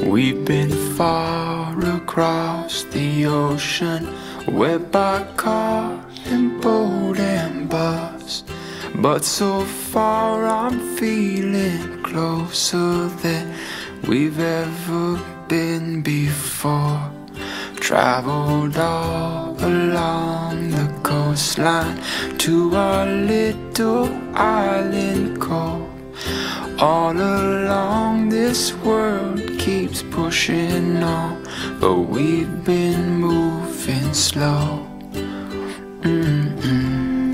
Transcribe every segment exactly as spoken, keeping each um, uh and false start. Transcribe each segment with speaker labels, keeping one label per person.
Speaker 1: We've been far across the ocean, wet by car and boat and bus, but so far I'm feeling closer than we've ever been before. Traveled all along the coastline to our little island cove. All along this world keeps pushing on, but we've been moving slow. Mm-mm.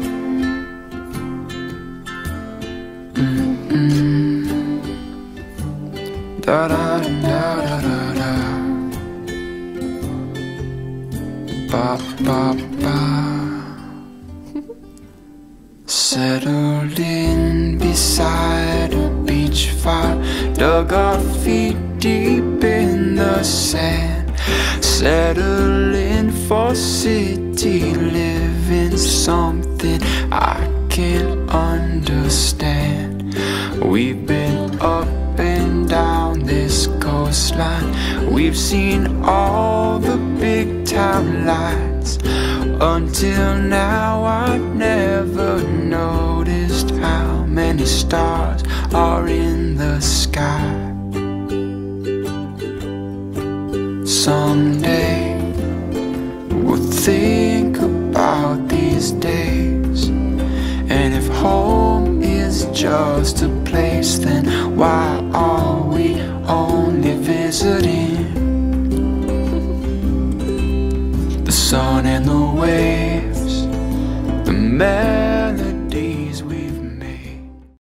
Speaker 1: Mm-mm. Da da da da da da. Ba ba ba. Settled in beside a beach fire, dug our feet deep in the sand, settling for city living, something I can't understand. We've been up and down this coastline, we've seen all the big town lights. Until now I've never noticed how many stars are in the sky. Someday we'll think about these days, and if home is just a place, then why are we only visiting? The sun and the waves, the memories